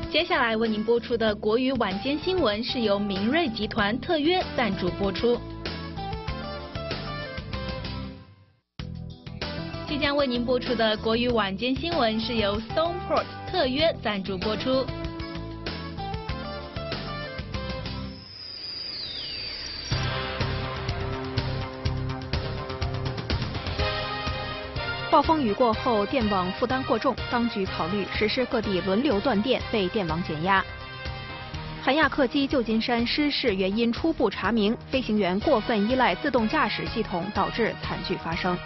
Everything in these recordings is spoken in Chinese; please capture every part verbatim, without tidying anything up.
接下来为您播出的国语晚间新闻是由明锐集团特约赞助播出。即将为您播出的国语晚间新闻是由 Stoneport 特约赞助播出。 暴风雨过后，电网负担过重，当局考虑实施各地轮流断电，为电网减压。韩亚客机旧金山失事原因初步查明，飞行员过分依赖自动驾驶系统，导致惨剧发生。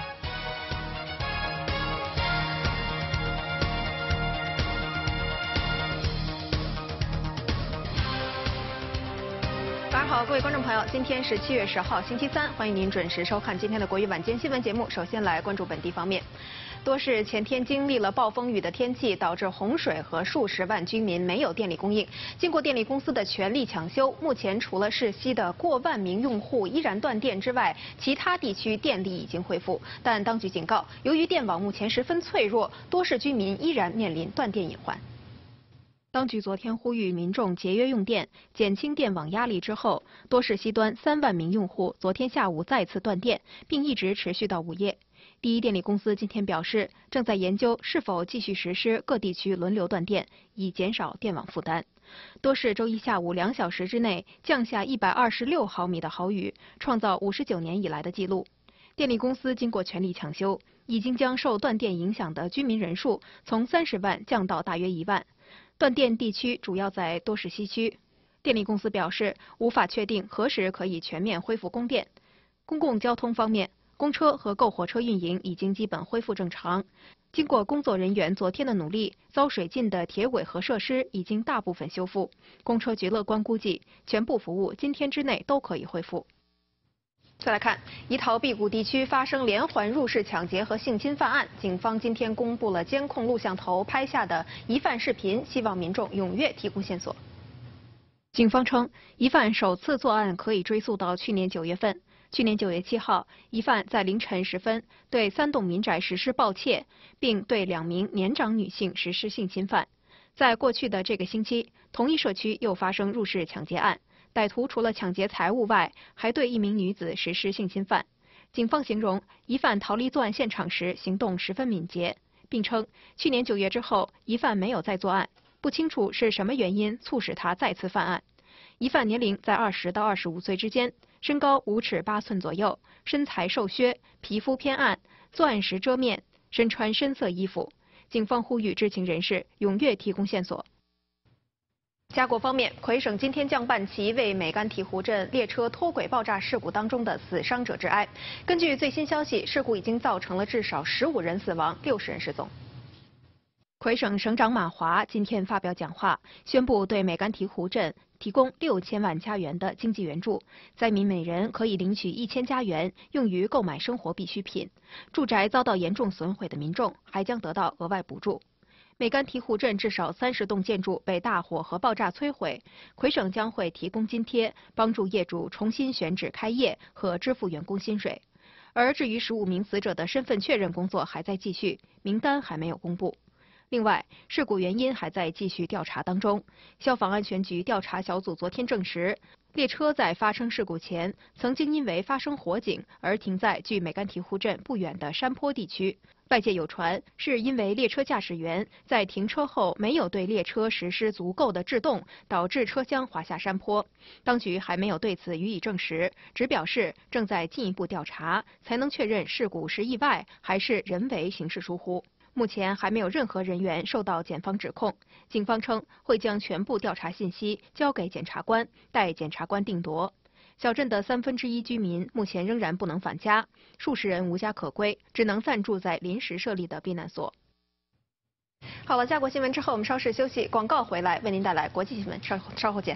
好，各位观众朋友，今天是七月十号，星期三，欢迎您准时收看今天的国语晚间新闻节目。首先来关注本地方面，多市前天经历了暴风雨的天气，导致洪水和数十万居民没有电力供应。经过电力公司的全力抢修，目前除了市西的过万名用户依然断电之外，其他地区电力已经恢复。但当局警告，由于电网目前十分脆弱，多市居民依然面临断电隐患。当局昨天呼吁民众节约用电，减轻电网压力之后，多市西端三万名用户昨天下午再次断电，并一直持续到午夜。第一电力公司今天表示，正在研究是否继续实施各地区轮流断电，以减少电网负担。多市周一下午两小时之内降下一百二十六毫米的豪雨，创造五十九年以来的纪录。电力公司经过全力抢修，已经将受断电影响的居民人数从三十万降到大约一万。断电地区主要在多市西区。电力公司表示，无法确定何时可以全面恢复供电。公共交通方面，公车和购火车运营已经基本恢复正常。经过工作人员昨天的努力，遭水浸的铁轨和设施已经大部分修复。公车局乐观估计，全部服务今天之内都可以恢复。再来看，怡陶碧谷地区发生连环入室抢劫和性侵犯案，警方今天公布了监控录像头拍下的疑犯视频，希望民众踊跃提供线索。警方称，疑犯首次作案可以追溯到去年九月份。去年九月七号，疑犯在凌晨时分对三栋民宅实施盗窃，并对两名年长女性实施性侵犯。在过去的这个星期，同一社区又发生入室抢劫案。歹徒除了抢劫财物外，还对一名女子实施性侵犯。警方形容疑犯逃离作案现场时行动十分敏捷，并称去年九月之后，疑犯没有再作案，不清楚是什么原因促使他再次犯案。疑犯年龄在二十到二十五岁之间，身高五尺八寸左右，身材瘦削，皮肤偏暗，作案时遮面，身穿深色衣服。警方呼吁知情人士踊跃提供线索。加国方面，魁省今天降半旗为美甘提湖镇列车脱轨爆炸事故当中的死伤者致哀。根据最新消息，事故已经造成了至少十五人死亡，六十人失踪。魁省省长马华今天发表讲话，宣布对美甘提湖镇提供六千万加元的经济援助，灾民每人可以领取一千加元，用于购买生活必需品。住宅遭到严重损毁的民众还将得到额外补助。美甘提湖镇至少三十栋建筑被大火和爆炸摧毁，魁省将会提供津贴，帮助业主重新选址开业和支付员工薪水。而至于十五名死者的身份确认工作还在继续，名单还没有公布。另外，事故原因还在继续调查当中。消防安全局调查小组昨天证实，列车在发生事故前曾经因为发生火警而停在距美甘提湖镇不远的山坡地区。外界有传是因为列车驾驶员在停车后没有对列车实施足够的制动，导致车厢滑下山坡。当局还没有对此予以证实，只表示正在进一步调查，才能确认事故是意外还是人为刑事疏忽。目前还没有任何人员受到检方指控。警方称会将全部调查信息交给检察官，待检察官定夺。小镇的三分之一居民目前仍然不能返家，数十人无家可归，只能暂住在临时设立的避难所。好了，加国新闻之后，我们稍事休息，广告回来为您带来国际新闻，稍稍后见。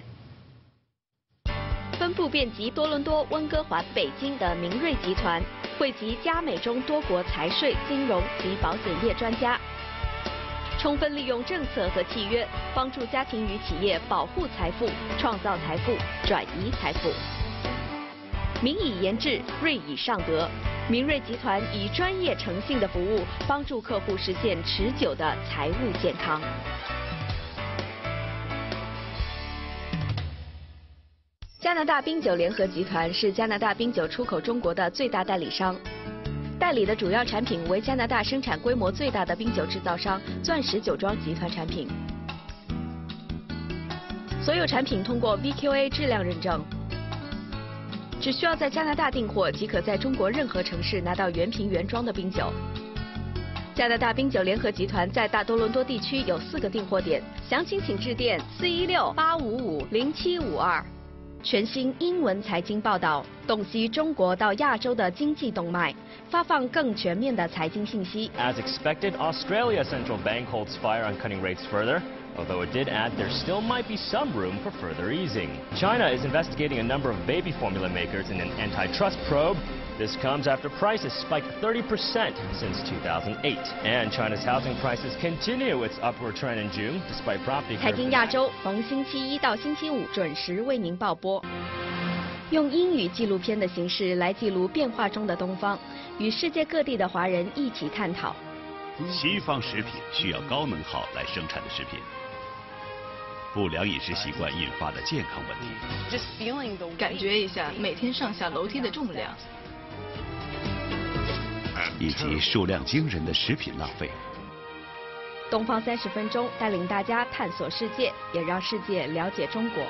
分布遍及多伦多、温哥华、北京的明锐集团，汇集加美中多国财税、金融及保险业专家，充分利用政策和契约，帮助家庭与企业保护财富、创造财富、转移财富。民以言治，锐以尚德。明锐集团以专业诚信的服务，帮助客户实现持久的财务健康。 加拿大冰酒联合集团是加拿大冰酒出口中国的最大代理商，代理的主要产品为加拿大生产规模最大的冰酒制造商钻石酒庄集团产品。所有产品通过 V Q A 质量认证，只需要在加拿大订货，即可在中国任何城市拿到原瓶原装的冰酒。加拿大冰酒联合集团在大多伦多地区有四个订货点，详情请致电四一六八五五零七五二。全新英文财经报道，洞悉中国到亚洲的经济动脉，发放更全面的财经信息。 As expected, Australia Central Bank holds fire on cutting rates further, although it did add there still might be some room for further easing. China is investigating a number of baby formula makers in an antitrust probe. This comes after prices spiked thirty percent since two thousand eight. And China's housing prices continue its upward trend in June, despite property 财经亚洲逢星期一到星期五准时为您报播，用英语纪录片的形式来记录变化中的东方，与世界各地的华人一起探讨。 西方食品需要高能耗来生产的食品，不良饮食习惯引发的健康问题。 感觉一下每天上下楼梯的重量。 以及数量惊人的食品浪费。 东方三十分钟带领大家探索世界，也让世界了解中国。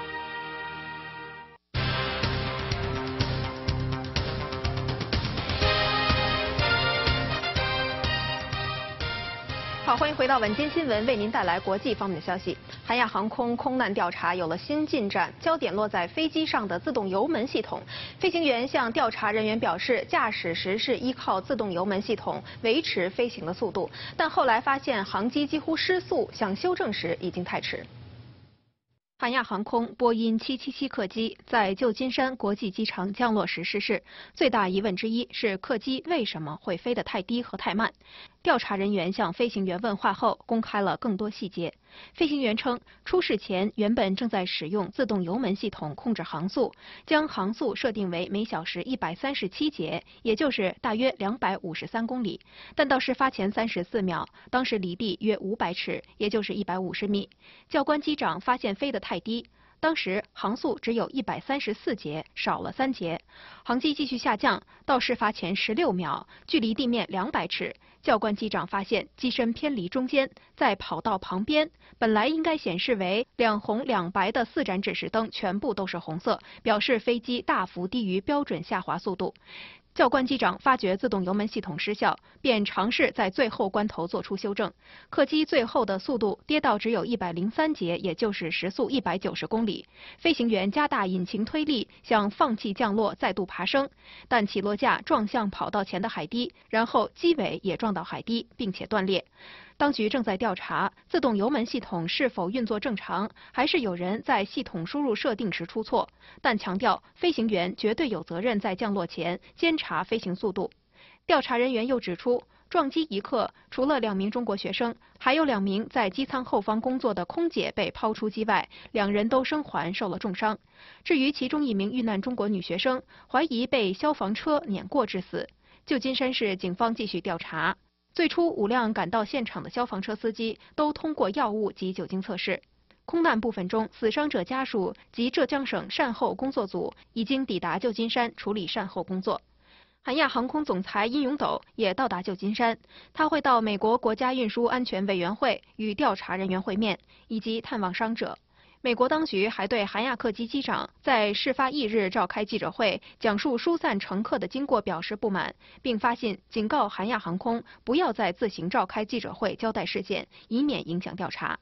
好，欢迎回到晚间新闻，为您带来国际方面的消息。韩亚航空空难调查有了新进展，焦点落在飞机上的自动油门系统。飞行员向调查人员表示，驾驶时是依靠自动油门系统维持飞行的速度，但后来发现航机几乎失速，想修正时已经太迟。韩亚航空波音七七七客机在旧金山国际机场降落时失事，最大疑问之一是客机为什么会飞得太低和太慢。调查人员向飞行员问话后，公开了更多细节。飞行员称，出事前原本正在使用自动油门系统控制航速，将航速设定为每小时一百三十七节，也就是大约两百五十三公里。但到事发前三十四秒，当时离地约五百尺，也就是一百五十米。教官机长发现飞得太低。当时航速只有一百三十四节，少了三节。航机继续下降，到事发前十六秒，距离地面两百尺。教官机长发现机身偏离中间，在跑道旁边，本来应该显示为两红两白的四盏指示灯全部都是红色，表示飞机大幅低于标准下滑速度。教官机长发觉自动油门系统失效，便尝试在最后关头做出修正。客机最后的速度跌到只有一百零三节，也就是时速一百九十公里。飞行员加大引擎推力，想放弃降落，再度爬升，但起落架撞向跑道前的海堤，然后机尾也撞到海堤，并且断裂。当局正在调查自动油门系统是否运作正常，还是有人在系统输入设定时出错，但强调飞行员绝对有责任在降落前监察飞行速度。调查人员又指出，撞击一刻，除了两名中国学生，还有两名在机舱后方工作的空姐被抛出机外，两人都生还，受了重伤。至于其中一名遇难中国女学生，怀疑被消防车碾过致死。旧金山市警方继续调查。最初五辆赶到现场的消防车司机都通过药物及酒精测试。空难部分中，死伤者家属及浙江省善后工作组已经抵达旧金山处理善后工作。韩亚航空总裁殷永斗也到达旧金山，他会到美国国家运输安全委员会与调查人员会面，以及探望伤者。美国当局还对韩亚客机机长在事发翌日召开记者会，讲述疏散乘客的经过表示不满，并发信警告韩亚航空不要再自行召开记者会交代事件，以免影响调查。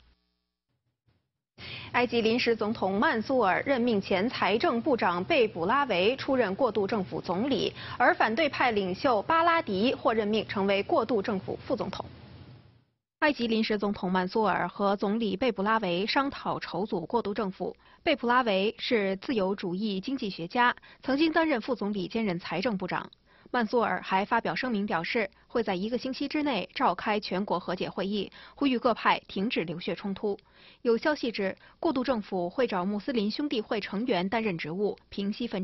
埃及临时总统曼苏尔任命前财政部长贝卜拉维出任过渡政府总理，而反对派领袖巴拉迪获任命成为过渡政府副总统。埃及临时总统曼苏尔和总理贝卜拉维商讨筹组过渡政府。贝卜拉维是自由主义经济学家，曾经担任副总理兼任财政部长。曼苏尔还发表声明表示，会在一个星期之内召开全国和解会议，呼吁各派停止流血冲突。有消息指，过渡政府会找穆斯林兄弟会成员担任职务，平息纷争。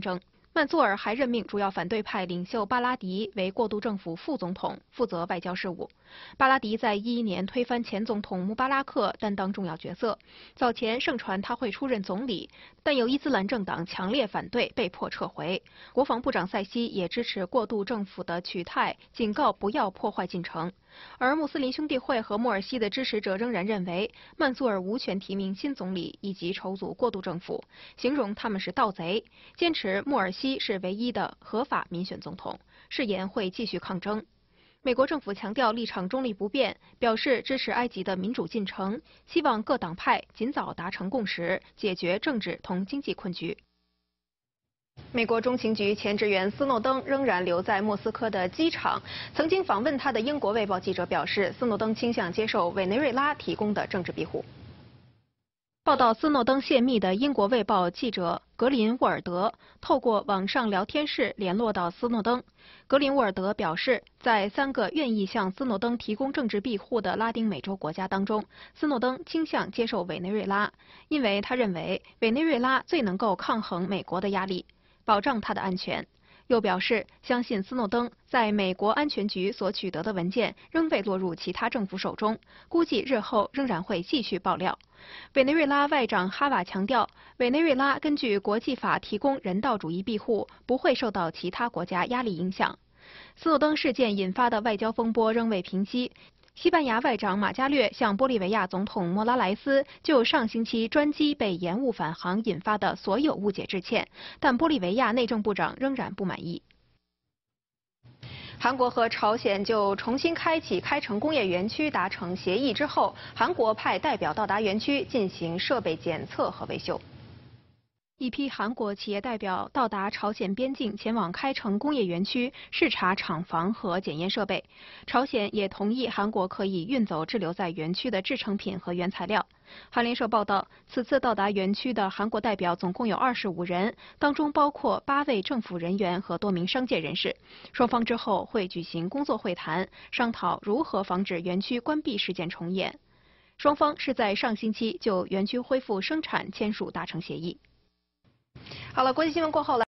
曼苏尔还任命主要反对派领袖巴拉迪为过渡政府副总统，负责外交事务。巴拉迪在一一年推翻前总统穆巴拉克，担当重要角色。早前盛传他会出任总理，但由伊斯兰政党强烈反对，被迫撤回。国防部长塞西也支持过渡政府的取态，警告不要破坏进程。而穆斯林兄弟会和莫尔西的支持者仍然认为，曼苏尔无权提名新总理以及筹组过渡政府，形容他们是盗贼，坚持莫尔西是唯一的合法民选总统，誓言会继续抗争。美国政府强调立场中立不变，表示支持埃及的民主进程，希望各党派尽早达成共识，解决政治同经济困局。美国中情局前职员斯诺登仍然留在莫斯科的机场。曾经访问他的英国《卫报》记者表示，斯诺登倾向接受委内瑞拉提供的政治庇护。报道斯诺登泄密的英国《卫报》记者格林沃尔德透过网上聊天室联络到斯诺登。格林沃尔德表示，在三个愿意向斯诺登提供政治庇护的拉丁美洲国家当中，斯诺登倾向接受委内瑞拉，因为他认为委内瑞拉最能够抗衡美国的压力，保障他的安全。又表示相信斯诺登在美国安全局所取得的文件仍未落入其他政府手中，估计日后仍然会继续爆料。委内瑞拉外长哈瓦强调，委内瑞拉根据国际法提供人道主义庇护，不会受到其他国家压力影响。斯诺登事件引发的外交风波仍未平息。西班牙外长马加略向玻利维亚总统莫拉莱斯就上星期专机被延误返航引发的所有误解致歉，但玻利维亚内政部长仍然不满意。韩国和朝鲜就重新开启开城工业园区达成协议之后，韩国派代表到达园区进行设备检测和维修。一批韩国企业代表到达朝鲜边境，前往开城工业园区视察厂房和检验设备。朝鲜也同意韩国可以运走滞留在园区的制成品和原材料。韩联社报道，此次到达园区的韩国代表总共有二十五人，当中包括八位政府人员和多名商界人士。双方之后会举行工作会谈，商讨如何防止园区关闭事件重演。双方是在上星期就园区恢复生产签署达成协议。好了，国际新闻过后来。